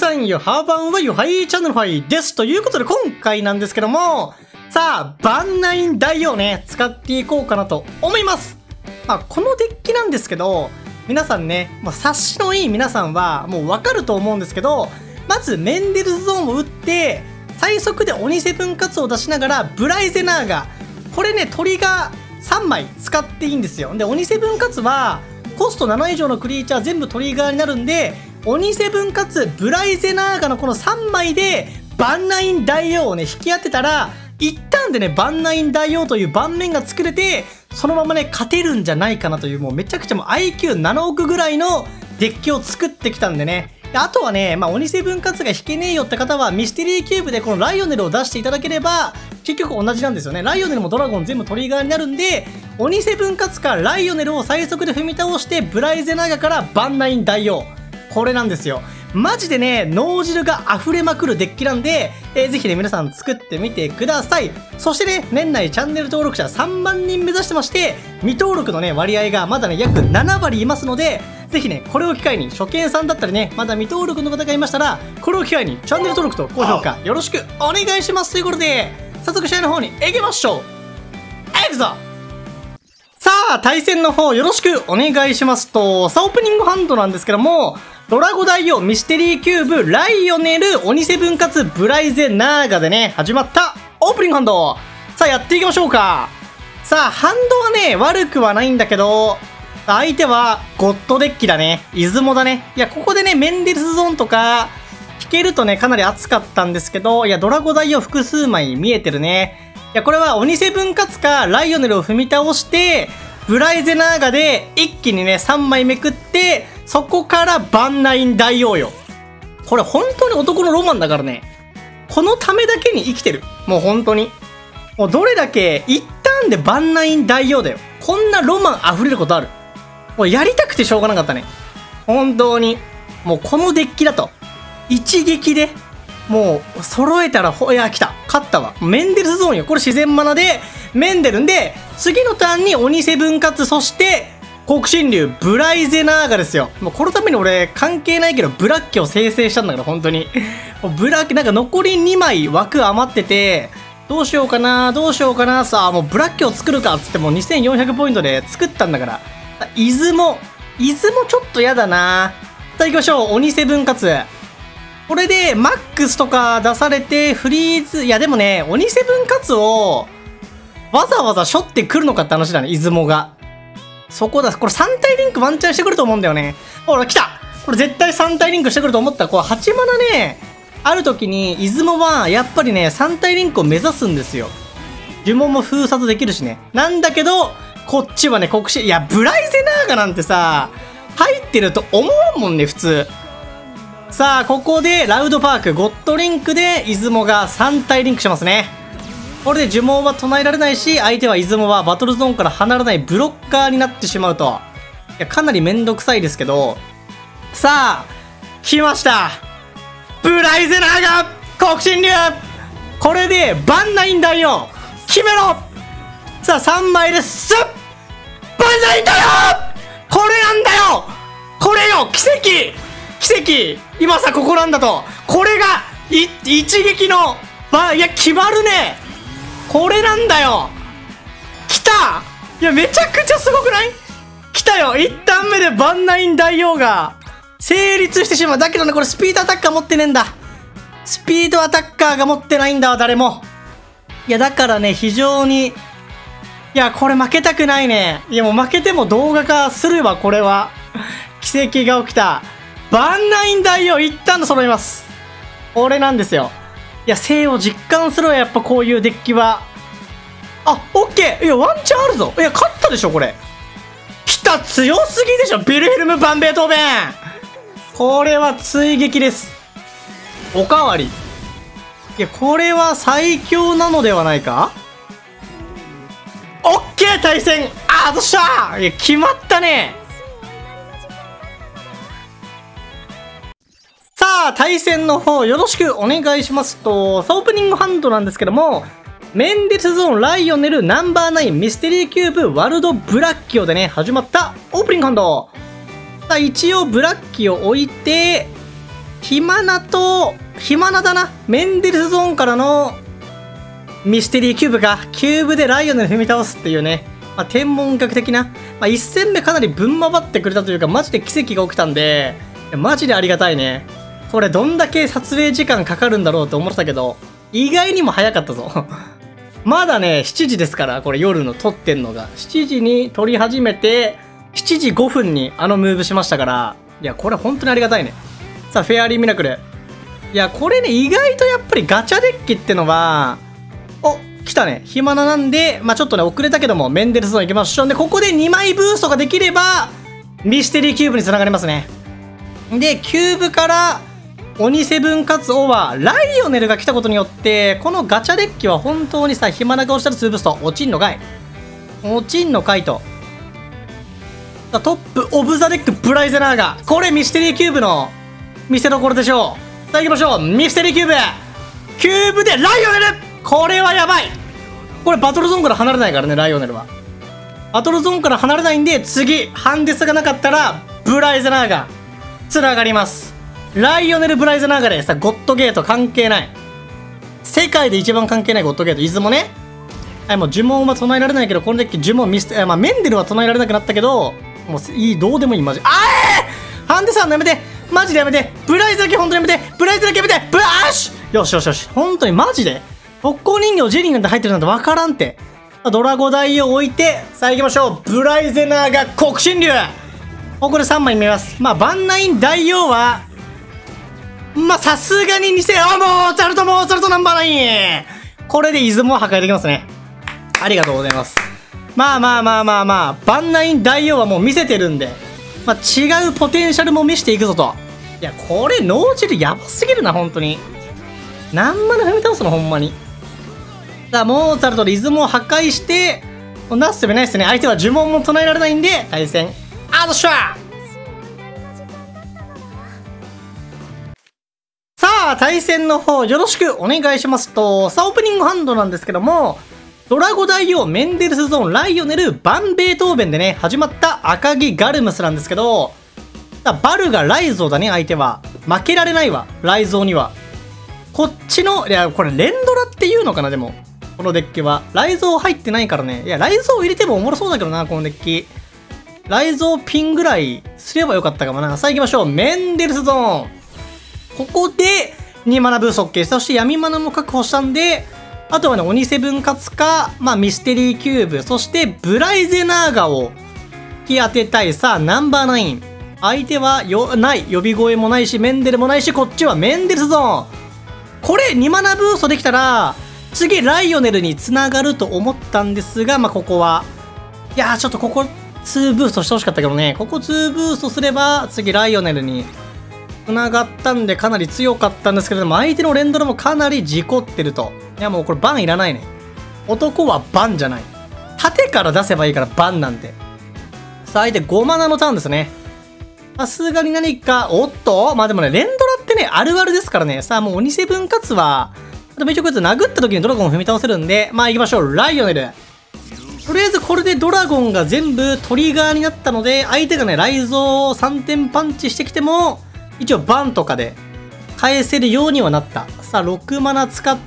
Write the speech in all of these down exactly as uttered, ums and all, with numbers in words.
さんよ、ハーバンはよ、はいチャンネルファイです。ということで今回なんですけども、さあ、バンナイン大王ね、使っていこうかなと思います。まあ、このデッキなんですけど、皆さんね、もう察しのいい皆さんはもうわかると思うんですけど、まずメンデルスゾーンを打って、最速で鬼セブンカツを出しながら、ブライゼナーガ。これね、トリガーさんまい使っていいんですよ。で、鬼セブンカツは、コストなな以上のクリーチャー全部トリガーになるんで、鬼セブンかつブライゼナーガのこのさんまいでバンナイン大王をね引き当てたら一旦でねバンナイン大王という盤面が作れてそのままね勝てるんじゃないかなというもうめちゃくちゃもう アイキューなな 億ぐらいのデッキを作ってきたんでね。あとはね、まあ、鬼セブンカツが引けねえよって方はミステリーキューブでこのライオネルを出していただければ結局同じなんですよね。ライオネルもドラゴン全部トリガーになるんで鬼セブンカツかライオネルを最速で踏み倒してブライゼナーガからバンナイン大王、これなんですよ。マジでね、脳汁が溢れまくるデッキなんで、えー、ぜひね、皆さん作ってみてください。そしてね、年内チャンネル登録者さんまんにん目指してまして、未登録のね、割合がまだね、約ななわりいますので、ぜひね、これを機会に、初見さんだったりね、まだ未登録の方がいましたら、これを機会にチャンネル登録と高評価よろしくお願いしますということで、早速試合の方に行きましょう。行くぞ！さあ、対戦の方よろしくお願いしますと、さあ、オープニングハンドなんですけども、ドラゴ大王、ミステリーキューブ、ライオネル、鬼セブンかつブライゼナーガでね、始まったオープニングハンド。さあ、やっていきましょうか。さあ、ハンドはね、悪くはないんだけど、相手はゴッドデッキだね。出雲だね。いや、ここでね、メンデルスゾーンとか、引けるとね、かなり熱かったんですけど、いや、ドラゴ大王複数枚見えてるね。いや、これは鬼セブンかつか、ライオネルを踏み倒して、ブライゼナーガで一気にね、さんまいめくって、そこからバンナイン大王よ。これ本当に男のロマンだからね。このためだけに生きてる。もう本当に。もうどれだけ一旦でバンナイン大王だよ。こんなロマン溢れることある。もうやりたくてしょうがなかったね。本当に。もうこのデッキだと。一撃で、もう揃えたら、ほ、いや、来た。勝ったわ。メンデルスゾーンよ。これ自然マナで、メンデルんで、次のターンに鬼セブンかつ、そして、黒神竜、ブライゼナーガですよ。もうこのために俺、関係ないけど、ブラッキを生成したんだから、本当に。もうブラッキ、なんか残りにまい枠余ってて、どうしようかな、どうしようかな、さあ、もうブラッキを作るか、つってもうにせんよんひゃくポイントで作ったんだから。出雲。出雲ちょっとやだな。さあ行きましょう。鬼セブンかつ。これで、マックスとか出されて、フリーズ、いやでもね、鬼セブンかつを、わざわざ背負ってくるのかって話だね、出雲が。そこだ。これさん体リンクワンチャンしてくると思うんだよね。ほら、来た！これ絶対さん体リンクしてくると思った。こう、はちマナね、ある時に、出雲は、やっぱりね、さん体リンクを目指すんですよ。呪文も封殺できるしね。なんだけど、こっちはね、国士、いや、ブライゼナーガなんてさ、入ってると思わんもんね、普通。さあ、ここで、ラウドパーク、ゴッドリンクで、出雲がさん体リンクしますね。これで呪文は唱えられないし、相手は出雲はバトルゾーンから離れないブロッカーになってしまうと。いや、かなりめんどくさいですけど。さあ、来ました。ブライゼナーガ黒神竜、これで、バンナイン大王決めろ。さあ、さんまいです。バンナイン大王これなんだよこれよ奇跡奇跡今さ、ここなんだと。これが、い、一撃の、ば、いや、決まるね。これなんだよ。来た。いや、めちゃくちゃすごくない？来たよ。一旦目でバンナイン大王が成立してしまう。だけどね、これスピードアタッカー持ってねえんだ。スピードアタッカーが持ってないんだわ、誰も。いや、だからね、非常に、いや、これ負けたくないね。いや、もう負けても動画化するわ、これは。奇跡が起きた。バンナイン大王一旦揃います。これなんですよ。いや、生を実感するわ、やっぱこういうデッキは。あ、オッケー。いや、ワンチャンあるぞ。いや、勝ったでしょ、これ。来た、強すぎでしょ、ビルヘルム・バンベートーベン。これは追撃です。おかわり。いや、これは最強なのではないか？オッケー、対戦。あー、どうしたー。いや、決まったね。さあ、対戦の方よろしくお願いしますと、さあ、オープニングハンドなんですけども、メンデルスゾーン、ライオネル、ナンバーナイン、ミステリーキューブ、ワルド、ブラッキオでね、始まったオープニングハンド。さあ、一応ブラッキオ置いて、 ヒマナと、ヒマナだな。メンデルスゾーンからのミステリーキューブか。キューブでライオネル踏み倒すっていうね。まあ、天文学的な。まあ、いっ戦目かなりぶん回ってくれたというか、マジで奇跡が起きたんで、マジでありがたいね。これどんだけ撮影時間かかるんだろうと思ってたけど、意外にも早かったぞ。まだね、しちじですから、これ夜の撮ってんのが。しちじに撮り始めて、しちじごふんにあのムーブしましたから、いや、これ本当にありがたいね。さあ、フェアリーミラクル。いや、これね、意外とやっぱりガチャデッキってのは、お、来たね。暇ななんで、まあちょっとね、遅れたけども、メンデルスゾーン行きましょう。で、ここでにまいブーストができれば、ミステリーキューブに繋がりますね。で、キューブから、鬼セブンかつオは、ライオネルが来たことによって、このガチャデッキは本当にさ、暇な顔したらツーブースト、落ちんのかい。落ちんのかいと。トップオブザデック、ブライゼナーガ。これミステリーキューブの見せ所でしょう。さあ行きましょう。ミステリーキューブ。キューブでライオネル。これはやばい。これバトルゾーンから離れないからね、ライオネルは。バトルゾーンから離れないんで、次、ハンデスがなかったら、ブライゼナーガ。つながります。ライオネル・ブライゼナーガでさ、ゴッドゲート関係ない。世界で一番関係ないゴッドゲート、出雲ね。はい、もう呪文は唱えられないけど、このデッキ呪文ミステ、まあ、メンデルは唱えられなくなったけど、もういい、どうでもいい、マジ。あえーハンデさんのやめてマジでやめてブライズだけ本当にやめてブライズだけやめてブラッシュよしよしよし本当にマジで特攻人形ジェリーなんて入ってるなんてわからんって。ドラゴダイを置いて、さあ行きましょう。ブライゼナーが黒神竜。ここでさんまい見ます。まあ、バンナイン大王は、まあ、さすがににせん、あ、もう、チャルト、もう、チャルトナンバーナイン。これで出雲を破壊できますね。ありがとうございます。まあまあまあまあまあ、バンナイン大王はもう見せてるんで、まあ、違うポテンシャルも見せていくぞと。いや、これ、脳汁やばすぎるな、本当に。何マナ踏み倒すの、ほんまに。さあ、モーツァルトで出雲を破壊して、なすすべないですね。相手は呪文も唱えられないんで、対戦、アドシャー。さあ、対戦の方、よろしくお願いしますと、さあ、オープニングハンドなんですけども、ドラゴ大王、メンデルスゾーン、ライオネル、バンベートーベンでね、始まった赤城ガルムスなんですけど、バルがライゾーだね、相手は。負けられないわ、ライゾーには。こっちの、いや、これ、連ドラっていうのかな、でも。このデッキは。ライゾー入ってないからね。いや、ライゾー入れてもおもろそうだけどな、このデッキ。ライゾーピンぐらいすればよかったかもな。さあ行きましょう。メンデルスゾーン。ここで、にマナブース OK。そして闇マナも確保したんで、あとはね、鬼セブン勝つか、まあ、ミステリーキューブ、そしてブライゼナーガを引き当てたい。さあ、ナンバーナイン。相手はよ、ない。呼び声もないし、メンデルもないし、こっちはメンデルスゾーン。これ、にマナブーストできたら、次、ライオネルに繋がると思ったんですが、まあ、ここは。いやー、ちょっとここ、にブーストしてほしかったけどね。ここにブーストすれば、次、ライオネルに繋がったんで、かなり強かったんですけれども、相手の連ドラもかなり事故ってると。いや、もうこれバンいらないね。男はバンじゃない。縦から出せばいいからバンなんて。さあ、相手ごマナのターンですね。さすがに何か、おっとまあでもね、連ドラってね、あるあるですからね。さあ、もう鬼セブン勝つは、あとめちゃくちゃ殴った時にドラゴンを踏み倒せるんで、まあ行きましょう。ライオネル。とりあえずこれでドラゴンが全部トリガーになったので、相手がね、ライゾーをさんてんパンチしてきても、一応バンとかで返せるようにはなった。さあ、ろくマナ使って、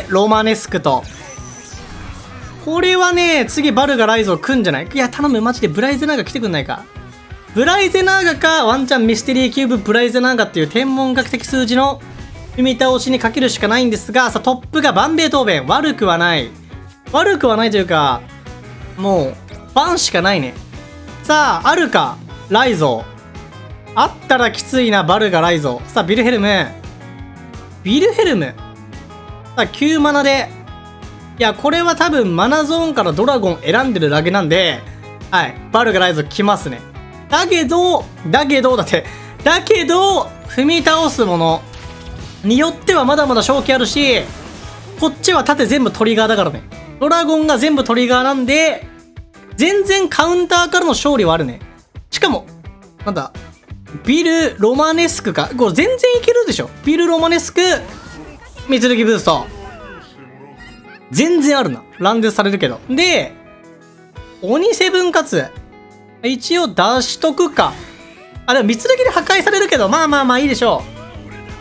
ロマネスクと。これはね、次バルがライゾー来んじゃない？いや、頼む、マジでブライゼナーガ来てくんないか。ブライゼナーガか、ワンチャンミステリーキューブブライゼナーガっていう天文学的数字の踏み倒しにかけるしかないんですが、さあ、トップがバンベートーベン。悪くはない。悪くはないというか、もう、バンしかないね。さあ、あるか、ライゾー。あったらきついな、バルがライゾー。さあ、ビルヘルム。ビルヘルム。さあ、きゅうマナで。いや、これは多分マナゾーンからドラゴン選んでるだけなんで、はい、バルがライゾー来ますね。だけど、だけど、だって、だけど、踏み倒すものによってはまだまだ正気あるし、こっちは縦全部トリガーだからね。ドラゴンが全部トリガーなんで、全然カウンターからの勝利はあるね。しかも、なんだ、ビル・ロマネスクか。これ全然いけるでしょ。ビル・ロマネスク、三剣ブースト。全然あるな。乱デされるけど。で、鬼セブン勝つ。一応出しとくか。あ、でも三剣で破壊されるけど、まあまあまあいいでしょう。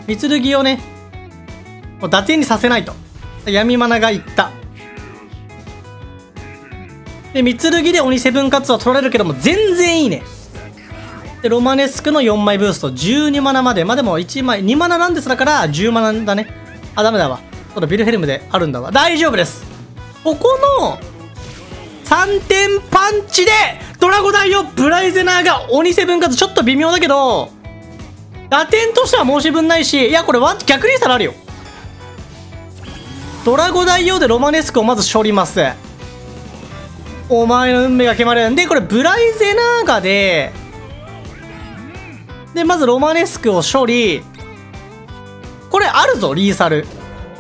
三剣をね、もう打点にさせないと。闇マナがいった。で、三剣で鬼セブンカツを取られるけども、全然いいね。で、ロマネスクのよんまいブースト、じゅうにマナまで。まあでもいちまい、にマナなんですだからじゅうマナだね。あ、ダメだわ。そうだ、ビルヘルムであるんだわ。大丈夫です。ここのさんてんパンチで、ドラゴダイオブライゼナーが鬼セブンカツちょっと微妙だけど、打点としては申し分ないし、いや、これワン逆にしたらあるよ。ドラゴダイオでロマネスクをまず処理ます。お前の運命が決まるんで、これブライゼナーガで、で、まずロマネスクを処理。これあるぞ、リーサル。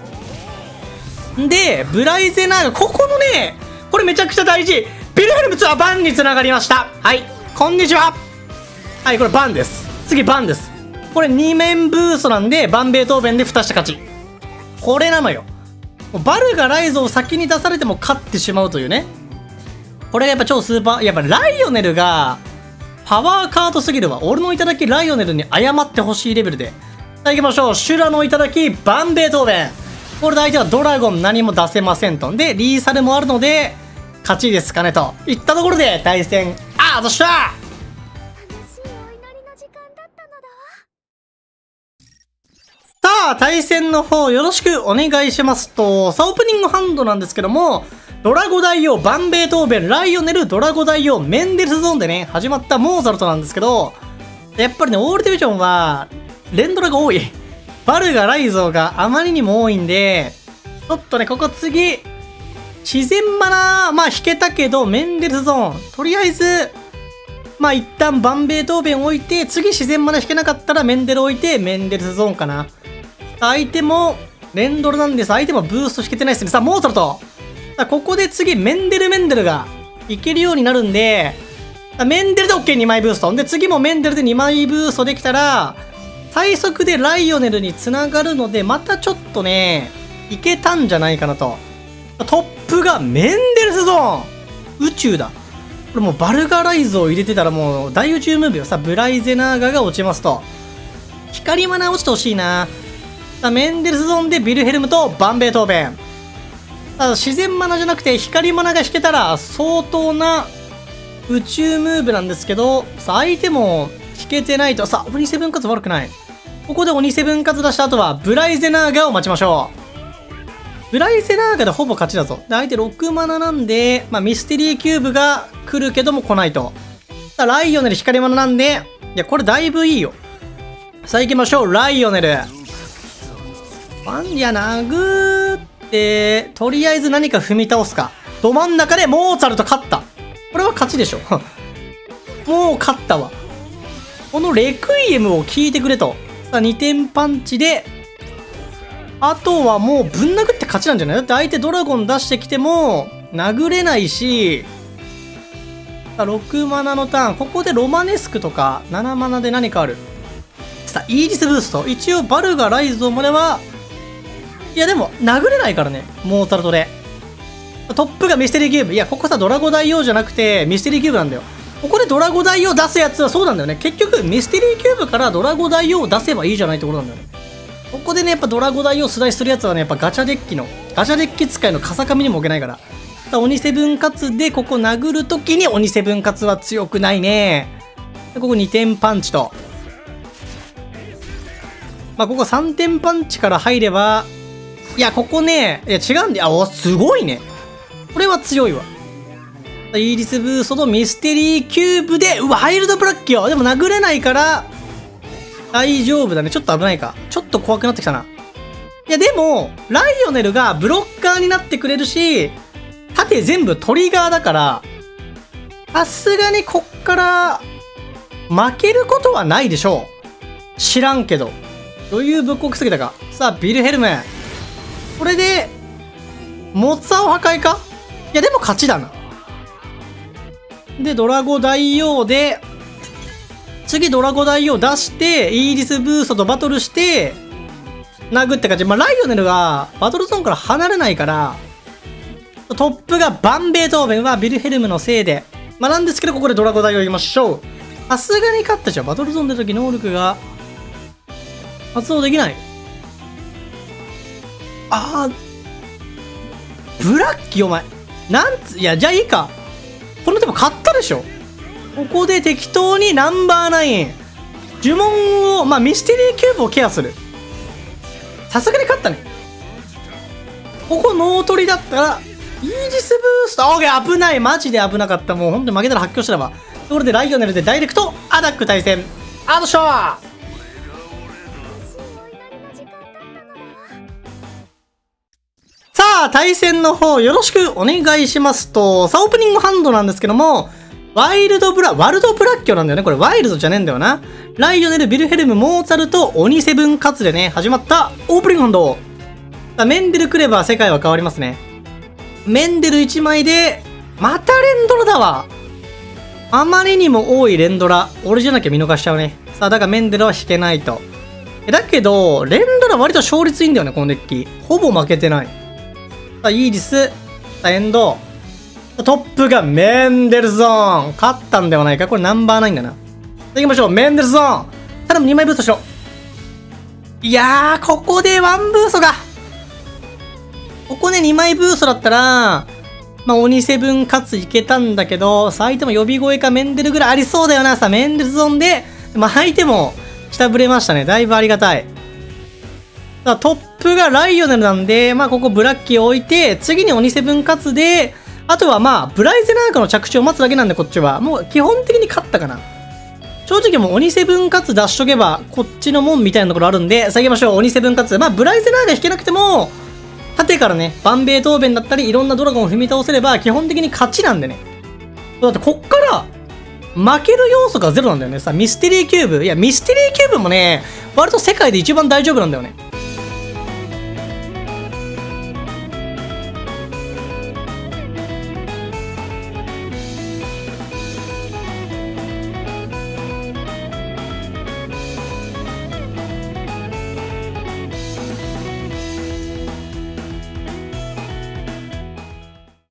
で、ブライゼナーガ、ここのね、これめちゃくちゃ大事。ビルヘルムツはバンにつながりました。はい、こんにちは。はい、これバンです。次バンです。これに面ブーストなんで、バンベートーベンで蓋した勝ち。これなのよ。バルがライゾを先に出されても勝ってしまうというね。これがやっぱ超スーパー、やっぱライオネルがパワーカードすぎるわ。俺の頂きライオネルに謝ってほしいレベルで。さあ行きましょう。シュラの頂き、バンベートーベン。これで相手はドラゴン何も出せませんと。で、リーサルもあるので、勝ちですかねと。いったところで対戦、あー、どうしたさあ、対戦の方よろしくお願いしますと、さあ、オープニングハンドなんですけども、ドラゴ大王、バンベートーベン、ライオネル、ドラゴ大王、メンデルスゾーンでね、始まったモーザルトなんですけど、やっぱりね、オールディビジョンは、連ドラが多い。バルがライゾーがあまりにも多いんで、ちょっとね、ここ次、自然マナー、まあ引けたけど、メンデルスゾーン、とりあえず、まあ一旦バンベートーベン置いて、次自然マナー引けなかったらメンデル置いて、メンデルスゾーンかな。相手も、連ドルなんです。相手もブースト引けてないですね。さあ、モーザルト。さあ、ここで次、メンデルメンデルがいけるようになるんで、メンデルで オーケーに 枚ブースト。で、次もメンデルでにまいブーストできたら、最速でライオネルにつながるので、またちょっとね、いけたんじゃないかなと。トップがメンデルスゾーン宇宙だ。これもうバルガライズを入れてたらもう大宇宙ムーブよ。さあ、ブライゼナーガが落ちますと。光マナー落ちてほしいな。さあ、メンデルスゾーンでビルヘルムとバンベートーベン。ただ自然マナじゃなくて光マナが引けたら相当な宇宙ムーブなんですけど、さあ、相手も引けてないと。さあ、鬼セブンカツ悪くない。ここで鬼セブンカツ出した後はブライゼナーガを待ちましょう。ブライゼナーガでほぼ勝ちだぞ。で、相手ろくマナなんで、まあ、ミステリーキューブが来るけども来ないと。さあ、ライオネル光マナなんで、いや、これだいぶいいよ。さあ、行きましょう。ライオネル。ワン、いや、殴って、とりあえず何か踏み倒すか。ど真ん中でモーツァルト勝った。これは勝ちでしょ。もう勝ったわ。このレクイエムを聞いてくれと。さあ、にてんパンチで、あとはもうぶん殴って勝ちなんじゃない？だって相手ドラゴン出してきても、殴れないし、さあ、ろくマナのターン。ここでロマネスクとか、ななマナで何かある。さあ、イーリスブースト。一応、バルガライゾーまでは、いやでも、殴れないからね。モーツァルトで。トップがミステリーキューブ。いや、ここさ、ドラゴ大王じゃなくて、ミステリーキューブなんだよ。ここでドラゴ大王出すやつはそうなんだよね。結局、ミステリーキューブからドラゴ大王を出せばいいじゃないってことなんだよね。ここでね、やっぱドラゴ大王をスライスするやつはね、やっぱガチャデッキの、ガチャデッキ使いの風上にも置けないから。だ鬼セブンカツで、ここ殴るときに鬼セブンカツは強くないね。でここにてんパンチと。まあ、ここさんてんパンチから入れば、いや、ここね、いや、違うんで、あ、お、すごいね。これは強いわ。イーリスブーストとミステリーキューブで、うわ、ワイルドブラッキよ。でも殴れないから、大丈夫だね。ちょっと危ないか。ちょっと怖くなってきたな。いや、でも、ライオネルがブロッカーになってくれるし、縦全部トリガーだから、さすがにこっから、負けることはないでしょう。知らんけど。余裕ぶっこくすぎたか。さあ、ビルヘルム。これで、モツァを破壊か？いや、でも勝ちだな。で、ドラゴ大王で、次ドラゴ大王出して、イーリスブーストとバトルして、殴って感じ。まあ、ライオネルがバトルゾーンから離れないから、トップがバンベートーベンはビルヘルムのせいで、まあ、なんですけど、ここでドラゴ大王行きましょう。さすがに勝ったじゃん。バトルゾーン出た時能力が、 発動できない。あー、ブラッキーお前。なんつ、いや、じゃあいいか。この手も勝ったでしょ。ここで適当にナンバーナイン。呪文を、まあ、ミステリーキューブをケアする。さすがに勝ったね。ここ脳取りだったら、イージスブースト。オーケー、危ない。マジで危なかった。もう本当に負けたら発狂したわ。ところで、ライオネルでダイレクトアタック対戦。アドショー。さあ、対戦の方よろしくお願いしますと、さあ、オープニングハンドなんですけども、ワイルドブラ、ワルドブラッキョなんだよね。これワイルドじゃねえんだよな。ライオネル、ビルヘルム、モーツァルト、オニセブンカツでね、始まったオープニングハンド。さあ、メンデル来れば世界は変わりますね。メンデルいちまいで、また連ドラだわ。あまりにも多い連ドラ。俺じゃなきゃ見逃しちゃうね。さあ、だからメンデルは引けないと。だけど、連ドラ割と勝率いいんだよね、このデッキ。ほぼ負けてない。さあ、イーリス。さあ、エンド。トップがメンデルゾーン。勝ったんではないか。これナンバーナインだな。さあ、行きましょう。メンデルゾーン。頼む、にまいブーストしろ。いやー、ここでワンブーストが。ここね、にまいブーストだったら、まあ、鬼セブンかついけたんだけど、さあ、相手も呼び声かメンデルぐらいありそうだよな。さあ、メンデルゾーンで、まあ、相手も下振れましたね。だいぶありがたい。さあ、トップがライオネルなんで、まあ、ここブラッキーを置いて、次に鬼セブンかつで、あとはまあ、ブライゼナーカの着地を待つだけなんで、こっちは。もう基本的に勝ったかな。正直もう鬼セブンかつ出しとけば、こっちのもんみたいなところあるんで、さあ行きましょう。鬼セブンかつ。まあ、ブライゼナーカ引けなくても、縦からね、バンベイトーベンだったり、いろんなドラゴンを踏み倒せれば、基本的に勝ちなんでね。だってこっから、負ける要素がゼロなんだよね。さあ、ミステリーキューブ。いや、ミステリーキューブもね、割と世界で一番大丈夫なんだよね。